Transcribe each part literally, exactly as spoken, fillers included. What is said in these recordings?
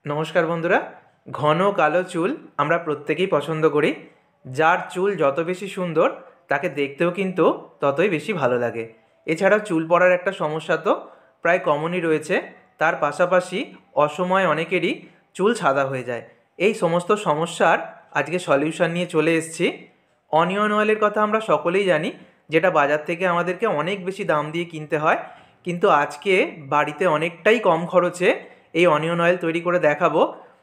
नमस्कार बंधुरा घन कालो चूल आमरा प्रत्येकेई पसंद करी। जार चूल जत बेशी सुंदर ताके देखतेও किन्तु ततই बेशी भालो लागे। एछाड़ाও चूल पड़ार एक समस्या तो प्राय कमनই रयेछे। तार पाशापाशि असमये अनेकेरই चूल सादा हो जाए। এই समस्त समस्यार आजके सल्यूशन निये चले एसेছি। अनियन अयेलेर कथा आमरा सकलेই जानी, जेटा बाजार थेके आमादेरके अनेक बेशी दाम दिये किनते हय, किन्तु आजके बाड़ीते अनेकटाई कम खरचे এই অনিয়ন অয়েল তৈরি করে দেখাবো,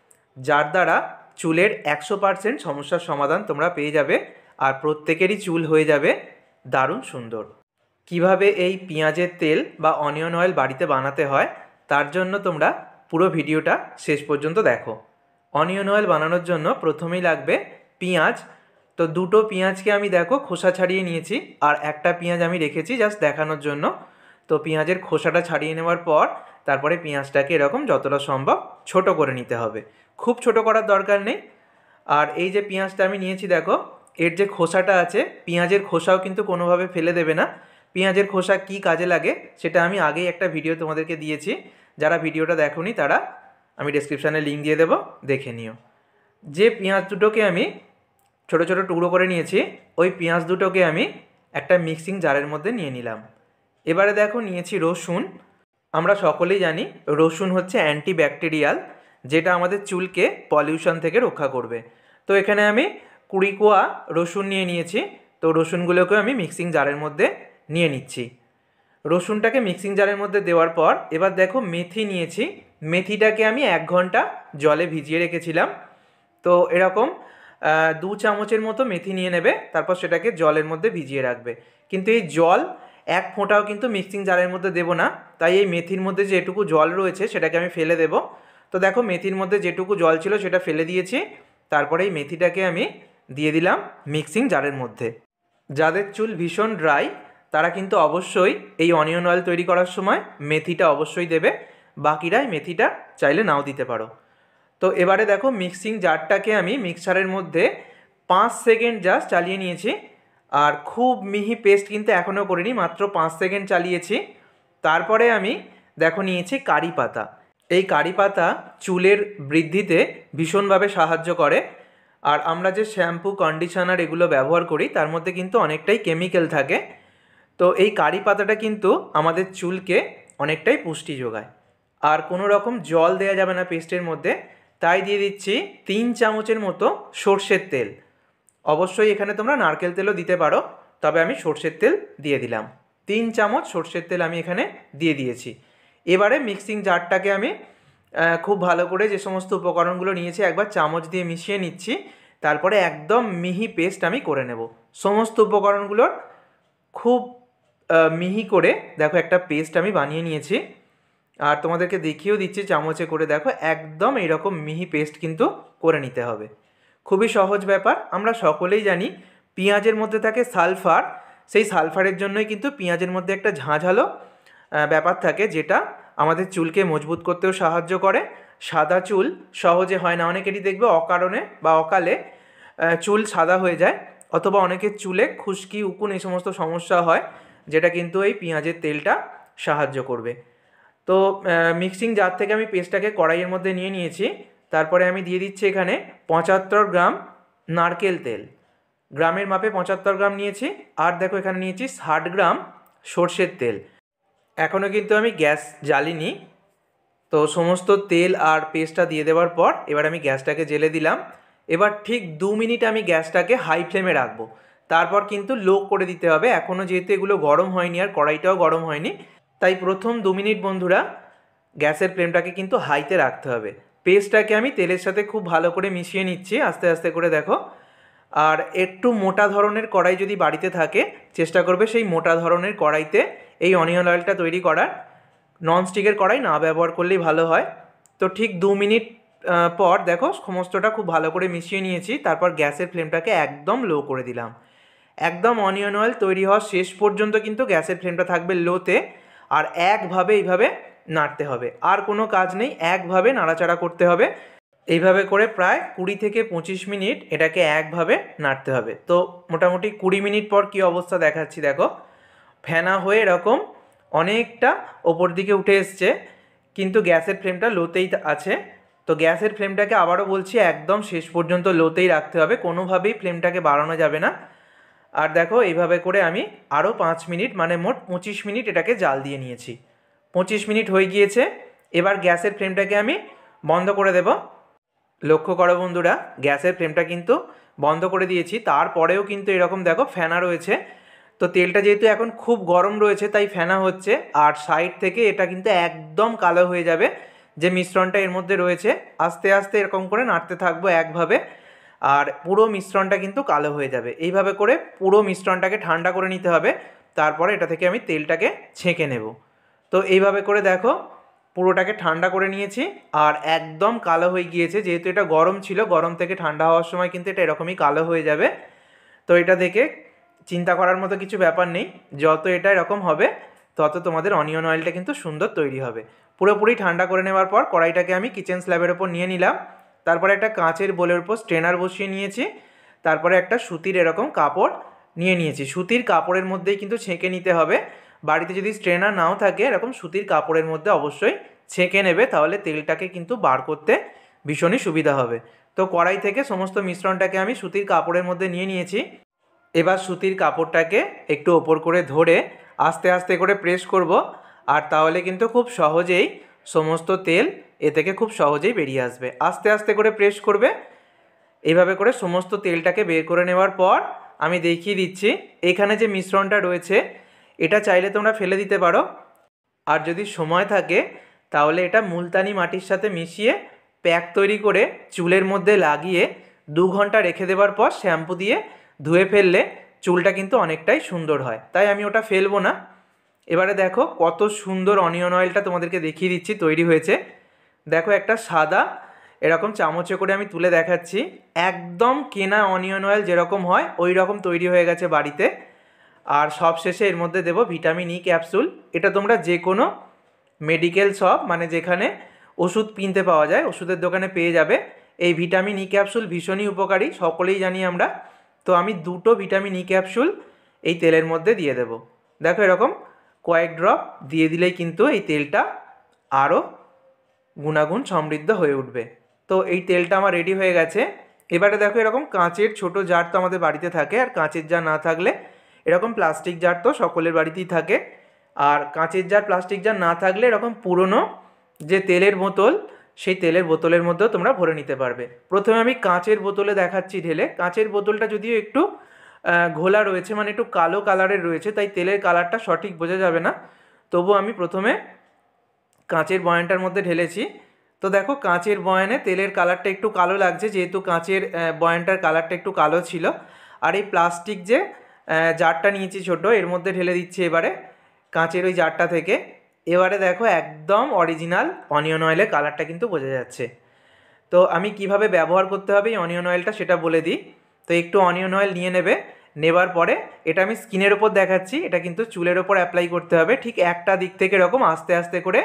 যার দ্বারা চুলের একশো পার্সেন্ট সমস্যার সমাধান তোমরা পেয়ে যাবে আর প্রত্যেকেরই চুল হয়ে যাবে দারুণ সুন্দর। কিভাবে এই পেঁয়াজের তেল বা অনিয়ন অয়েল বাড়িতে বানাতে হয় তার জন্য তোমরা পুরো ভিডিওটা শেষ পর্যন্ত দেখো। অনিয়ন অয়েল বানানোর জন্য প্রথমেই লাগবে পেঁয়াজ। তো দুটো পেঁয়াজকে আমি দেখো খোসা ছাড়িয়ে নিয়েছি আর একটা পেঁয়াজ আমি রেখেছি জাস্ট দেখানোর জন্য। তো পেঁয়াজের খোসাটা ছাড়িয়ে নেওয়ার পর তারপরে পেঁয়াজটাকে এরকম যতটা সম্ভব ছোট করে নিতে হবে, খুব ছোট করার দরকার নেই। আর এই যে পেঁয়াজটা আমি নিয়েছি দেখো, এর যে খোসাটা আছে পেঁয়াজের খোসাও কিন্তু কোনোভাবে ফেলে দেবে না। পেঁয়াজের খোসা কি কাজে লাগে সেটা আমি আগেই একটা ভিডিও তোমাদেরকে দিয়েছি, যারা ভিডিওটা দেখোনি তারা আমি ডেসক্রিপশানে লিঙ্ক দিয়ে দেবো, দেখে নিও। যে পেঁয়াজ দুটোকে আমি ছোট ছোট টুকরো করে নিয়েছি ওই পেঁয়াজ দুটোকে আমি একটা মিক্সিং জারের মধ্যে নিয়ে নিলাম। এবারে দেখো নিয়েছি রসুন। আমরা সকলেই জানি রসুন হচ্ছে অ্যান্টিব্যাকটেরিয়াল, যেটা আমাদের চুলকে পলিউশন থেকে রক্ষা করবে। তো এখানে আমি কুড়ি কোয়া রসুন নিয়ে নিয়েছি। তো রসুনগুলোকে আমি মিক্সিং জারের মধ্যে নিয়ে নিচ্ছি। রসুনটাকে মিক্সিং জারের মধ্যে দেওয়ার পর এবার দেখো মেথি নিয়েছি। মেথিটাকে আমি এক ঘন্টা জলে ভিজিয়ে রেখেছিলাম। তো এরকম দু চামচের মতো মেথি নিয়ে নেবে, তারপর সেটাকে জলের মধ্যে ভিজিয়ে রাখবে। কিন্তু এই জল এক ফোঁটাও কিন্তু মিক্সিং জারের মধ্যে দেবো না, তাই এই মেথির মধ্যে যেটুকু জল রয়েছে সেটাকে আমি ফেলে দেব। তো দেখো মেথির মধ্যে যেটুকু জল ছিল সেটা ফেলে দিয়েছি। তারপরে এই মেথিটাকে আমি দিয়ে দিলাম মিক্সিং জারের মধ্যে। যাদের চুল ভীষণ ড্রাই তারা কিন্তু অবশ্যই এই অনিয়ন অয়েল তৈরি করার সময় মেথিটা অবশ্যই দেবে, বাকিরা মেথিটা চাইলে নাও দিতে পারো। তো এবারে দেখো মিক্সিং জারটাকে আমি মিক্সারের মধ্যে পাঁচ সেকেন্ড জাস্ট চালিয়ে নিয়েছি। আর খুব মিহি পেস্ট কিন্তু এখনও করিনি, মাত্র পাঁচ সেকেন্ড চালিয়েছি। তারপরে আমি দেখো নিয়েছি কারি পাতা। এই কারি পাতা চুলের বৃদ্ধিতে ভীষণভাবে সাহায্য করে। আর আমরা যে শ্যাম্পু কন্ডিশনার এগুলো ব্যবহার করি তার মধ্যে কিন্তু অনেকটাই কেমিক্যাল থাকে। তো এই কারি পাতাটা কিন্তু আমাদের চুলকে অনেকটাই পুষ্টি যোগায়। আর কোনো রকম জল দেওয়া যাবে না পেস্টের মধ্যে, তাই দিয়ে দিচ্ছি তিন চামচের মতো সর্ষের তেল। অবশ্যই এখানে তোমরা নারকেল তেলও দিতে পারো, তবে আমি সর্ষের তেল দিয়ে দিলাম। তিন চামচ সর্ষের তেল আমি এখানে দিয়ে দিয়েছি। এবারে মিক্সিং জারটাকে আমি খুব ভালো করে যে সমস্ত উপকরণগুলো নিয়েছি একবার চামচ দিয়ে মিশিয়ে নিচ্ছি। তারপরে একদম মিহি পেস্ট আমি করে নেব। সমস্ত উপকরণগুলোর খুব মিহি করে দেখো একটা পেস্ট আমি বানিয়ে নিয়েছি। আর তোমাদেরকে দেখিয়েও দিচ্ছি চামচে করে, দেখো একদম এইরকম মিহি পেস্ট কিন্তু করে নিতে হবে। খুবই সহজ ব্যাপার। আমরা সকলেই জানি পেঁয়াজের মধ্যে থাকে সালফার, সেই সালফারের জন্যই কিন্তু পেঁয়াজের মধ্যে একটা ঝাঁঝালো ব্যাপার থাকে, যেটা আমাদের চুলকে মজবুত করতেও সাহায্য করে। সাদা চুল সহজে হয় না, অনেকেরই দেখবে অকারণে বা অকালে চুল সাদা হয়ে যায়, অথবা অনেকের চুলে খুশকি উকুন এই সমস্ত সমস্যা হয়, যেটা কিন্তু এই পেঁয়াজের তেলটা সাহায্য করবে। তো মিক্সিং জার থেকে আমি পেস্টটাকে কড়াইয়ের মধ্যে নিয়ে নিয়েছি। তারপরে আমি দিয়ে দিচ্ছি এখানে পঁচাত্তর গ্রাম নারকেল তেল। গ্রামের মাপে পঁচাত্তর গ্রাম নিয়েছি। আর দেখো এখানে নিয়েছি ষাট গ্রাম সর্ষের তেল। এখনও কিন্তু আমি গ্যাস জ্বালিনি। তো সমস্ত তেল আর পেস্টটা দিয়ে দেওয়ার পর এবার আমি গ্যাসটাকে জ্বেলে দিলাম। এবার ঠিক দু মিনিট আমি গ্যাসটাকে হাই ফ্লেমে রাখবো, তারপর কিন্তু লো করে দিতে হবে। এখনও যেহেতু এগুলো গরম হয়নি আর কড়াইটাও গরম হয়নি, তাই প্রথম দু মিনিট বন্ধুরা গ্যাসের ফ্লেমটাকে কিন্তু হাইতে রাখতে হবে। পেস্টটাকে আমি তেলের সাথে খুব ভালো করে মিশিয়ে নিচ্ছি আস্তে আস্তে করে, দেখো। আর একটু মোটা ধরনের কড়াই যদি বাড়িতে থাকে চেষ্টা করবে সেই মোটা ধরনের কড়াইতে এই অনিয়ন অয়েলটা তৈরি করার। ননস্টিকের কড়াই না ব্যবহার করলেই ভালো হয়। তো ঠিক দু মিনিট পর দেখো সমস্তটা খুব ভালো করে মিশিয়ে নিয়েছি। তারপর গ্যাসের ফ্লেমটাকে একদম লো করে দিলাম। একদম অনিয়ন অয়েল তৈরি হওয়া শেষ পর্যন্ত কিন্তু গ্যাসের ফ্লেমটা থাকবে লোতে। আর একভাবে এইভাবে নাড়তে হবে, আর কোনো কাজ নেই, একভাবে নাড়াচাড়া করতে হবে। এইভাবে করে প্রায় কুড়ি থেকে পঁচিশ মিনিট এটাকে একভাবে নাড়তে হবে। তো মোটামুটি কুড়ি মিনিট পর কী অবস্থা দেখাচ্ছি দেখো, ফেনা হয়ে এরকম অনেকটা ওপর দিকে উঠে এসছে, কিন্তু গ্যাসের ফ্লেমটা লোতেই আছে। তো গ্যাসের ফ্লেমটাকে আবারও বলছি একদম শেষ পর্যন্ত লোতেই রাখতে হবে, কোনোভাবেই ফ্লেমটাকে বাড়ানো যাবে না। আর দেখো এইভাবে করে আমি আরও পাঁচ মিনিট মানে মোট পঁচিশ মিনিট এটাকে জাল দিয়ে নিয়েছি। পঁচিশ মিনিট হয়ে গিয়েছে, এবার গ্যাসের ফ্লেমটাকে আমি বন্ধ করে দেব। লক্ষ্য করো বন্ধুরা, গ্যাসের ফ্লেমটা কিন্তু বন্ধ করে দিয়েছি, তারপরেও কিন্তু এরকম দেখো ফেনা রয়েছে। তো তেলটা যেহেতু এখন খুব গরম রয়েছে তাই ফেনা হচ্ছে, আর সাইড থেকে এটা কিন্তু একদম কালো হয়ে যাবে। যে মিশ্রণটা এর মধ্যে রয়েছে আস্তে আস্তে এরকম করে নাড়তে থাকবো একভাবে, আর পুরো মিশ্রণটা কিন্তু কালো হয়ে যাবে। এইভাবে করে পুরো মিশ্রণটাকে ঠান্ডা করে নিতে হবে, তারপরে এটা থেকে আমি তেলটাকে ছেঁকে নেব। তো এইভাবে করে দেখো পুরোটাকে ঠান্ডা করে নিয়েছি, আর একদম কালো হয়ে গিয়েছে। যেহেতু এটা গরম ছিল, গরম থেকে ঠান্ডা হওয়ার সময় কিন্তু এটা এরকমই কালো হয়ে যাবে। তো এটা দেখে চিন্তা করার মতো কিছু ব্যাপার নেই, যত এটা এরকম হবে তত তোমাদের অনিয়ন অয়েলটা কিন্তু সুন্দর তৈরি হবে। পুরোপুরি ঠান্ডা করে নেওয়ার পর কড়াইটাকে আমি কিচেন স্ল্যাবের ওপর নিয়ে নিলাম, তারপরে একটা কাঁচের বোলের ওপর স্ট্রেনার বসিয়ে নিয়েছি, তারপরে একটা সুতির এরকম কাপড় নিয়ে নিয়েছি। সুতির কাপড়ের মধ্যেই কিন্তু ছেঁকে নিতে হবে। বাড়িতে যদি স্ট্রেনার নাও থাকে এরকম সুতির কাপড়ের মধ্যে অবশ্যই ছেঁকে নেবে, তাহলে তেলটাকে কিন্তু বার করতে ভীষণই সুবিধা হবে। তো কড়াই থেকে সমস্ত মিশ্রণটাকে আমি সুতির কাপড়ের মধ্যে নিয়ে নিয়েছি। এবার সুতির কাপড়টাকে একটু ওপর করে ধরে আস্তে আস্তে করে প্রেস করব, আর তাহলে কিন্তু খুব সহজেই সমস্ত তেল এ থেকে খুব সহজেই বেরিয়ে আসবে। আস্তে আস্তে করে প্রেস করবে। এইভাবে করে সমস্ত তেলটাকে বের করে নেওয়ার পর আমি দেখিয়ে দিচ্ছি, এখানে যে মিশ্রণটা রয়েছে এটা চাইলে তোমরা ফেলে দিতে পারো, আর যদি সময় থাকে তাহলে এটা মুলতানি মাটির সাথে মিশিয়ে প্যাক তৈরি করে চুলের মধ্যে লাগিয়ে দু ঘন্টা রেখে দেওয়ার পর শ্যাম্পু দিয়ে ধুয়ে ফেললে চুলটা কিন্তু অনেকটাই সুন্দর হয়, তাই আমি ওটা ফেলবো না। এবারে দেখো কত সুন্দর অনিয়ন অয়েলটা তোমাদেরকে দেখিয়ে দিচ্ছি তৈরি হয়েছে। দেখো একটা সাদা এরকম চামচে করে আমি তুলে দেখাচ্ছি, একদম কেনা অনিয়ন অয়েল যেরকম হয় ওই রকম তৈরি হয়ে গেছে বাড়িতে। আর সবশেষে এর মধ্যে দেবো ভিটামিন ই ক্যাপসুল। এটা তোমরা যে কোনো মেডিকেল শপ মানে যেখানে ওষুধ কিনতে পাওয়া যায় ওষুধের দোকানে পেয়ে যাবে। এই ভিটামিন ই ক্যাপসুল ভীষণই উপকারী, সকলেই জানি আমরা। তো আমি দুটো ভিটামিন ই ক্যাপসুল এই তেলের মধ্যে দিয়ে দেব। দেখো এরকম কয়েক ড্রপ দিয়ে দিলেই কিন্তু এই তেলটা আরও গুণাগুণ সমৃদ্ধ হয়ে উঠবে। তো এই তেলটা আমার রেডি হয়ে গেছে। এবারে দেখো এরকম কাঁচের ছোট জার তো আমাদের বাড়িতে থাকে, আর কাঁচের জার না থাকলে এরকম প্লাস্টিক জার তো সকলের বাড়িতেই থাকে। আর কাঁচের জার প্লাস্টিক জার না থাকলে এরকম পুরনো যে তেলের বোতল, সেই তেলের বোতলের মধ্যেও তোমরা ভরে নিতে পারবে। প্রথমে আমি কাঁচের বোতলে দেখাচ্ছি ঢেলে। কাঁচের বোতলটা যদিও একটু ঘোলা রয়েছে, মানে একটু কালো কালারের রয়েছে, তাই তেলের কালারটা সঠিক বোঝা যাবে না, তবু আমি প্রথমে কাঁচের বয়ানটার মধ্যে ঢেলেছি। তো দেখো কাঁচের বয়ানে তেলের কালারটা একটু কালো লাগছে, যেহেতু কাঁচের বয়ানটার কালারটা একটু কালো ছিল। আর এই প্লাস্টিক যে জারটা নিয়েছি ছোট, এর মধ্যে ঢেলে দিচ্ছি এবারে কাঁচের ওই জারটা থেকে। এবারে দেখো একদম অরিজিনাল অনিয়ন অয়েলের কালারটা কিন্তু বোঝা যাচ্ছে। তো আমি কিভাবে ব্যবহার করতে হবে এই অনিয়ন অয়েলটা সেটা বলে দিই। তো একটু অনিয়ন অয়েল নিয়ে নেবে, নেবার পরে এটা আমি স্কিনের ওপর দেখাচ্ছি, এটা কিন্তু চুলের ওপর অ্যাপ্লাই করতে হবে। ঠিক একটা দিক থেকে এরকম আস্তে আস্তে করে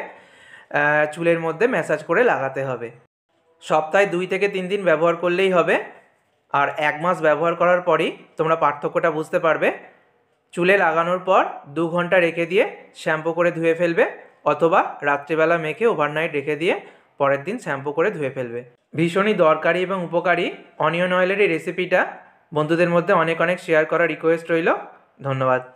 চুলের মধ্যে ম্যাসাজ করে লাগাতে হবে। সপ্তাহে দুই থেকে তিন দিন ব্যবহার করলেই হবে, আর এক মাস ব্যবহার করার পরই তোমরা পার্থক্যটা বুঝতে পারবে। চুলে লাগানোর পর দু ঘন্টা রেখে দিয়ে শ্যাম্পু করে ধুয়ে ফেলবে, অথবা রাত্রিবেলা মেখে ওভারনাইট রেখে দিয়ে পরের দিন শ্যাম্পু করে ধুয়ে ফেলবে। ভীষণই দরকারি এবং উপকারী অনিয়ন অয়েলের এই রেসিপিটা বন্ধুদের মধ্যে অনেক অনেক শেয়ার করার রিকোয়েস্ট রইল। ধন্যবাদ।